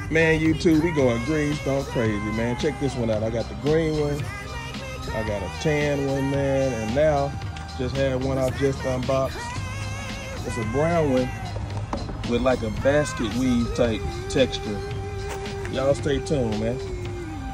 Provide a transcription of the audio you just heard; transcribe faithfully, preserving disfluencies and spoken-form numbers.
Man, YouTube, we going GreenStalk crazy, man. Check this one out. I got the green one. I got a tan one, man. And now, just had one I just unboxed. It's a brown one with like a basket weave type texture. Y'all stay tuned, man.